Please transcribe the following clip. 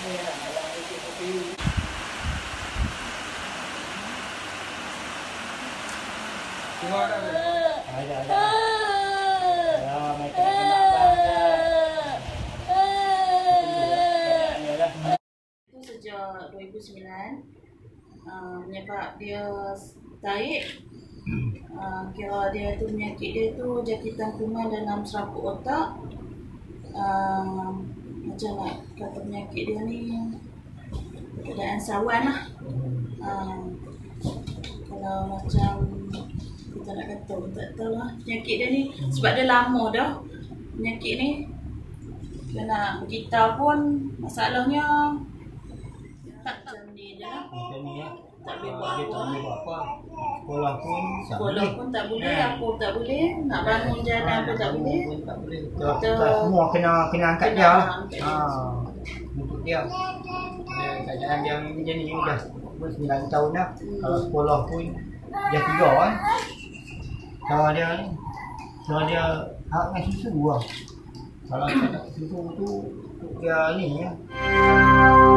Tengok tak tu? Ada. Ya, mereka kena bangga. Itu sejak 2009 menyebab dia tarik. Kira dia tu penyakit dia tu jangkitan kuman dalam serabut otak. Macam nak kata penyakit dia ni keadaan sawan lah. Kalau macam kita nak kata tak tahu lah penyakit dia ni sebab dia lama dah penyakit ni. Kena kita pun masalahnya tak macam ni je lah. Macam ni ya. Tak boleh buat Dia tak boleh buat apa. Sekolah pun tak boleh, apa tak boleh, nak bangun jalan pun tak boleh. Tak boleh. Kita semua kena angkat dia lah. Untuk dia. Keadaan dia macam ni dah 9 tahun dah. Kalau sekolah pun dia 3 kan. Kalau dia hak dengan susu lah. Kalau tak susu tu dia ni ya.